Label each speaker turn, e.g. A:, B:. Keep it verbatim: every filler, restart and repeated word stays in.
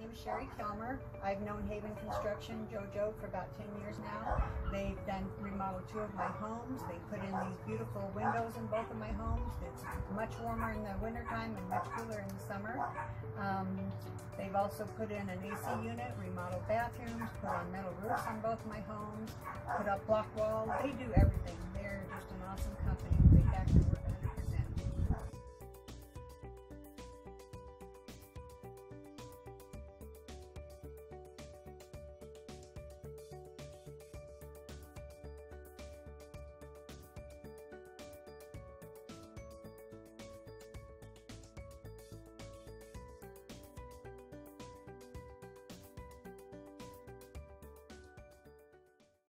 A: name is Sherry Kilmer. I've known Haven Construction, JoJo, for about ten years now. They've done remodeled two of my homes. They put in these beautiful windows in both of my homes. It's much warmer in the wintertime and much cooler in the summer. Um, they've also put in an A C unit, remodeled bathrooms, put on metal roofs on both my homes, put up block walls. They do everything. They're just an awesome company. They back to work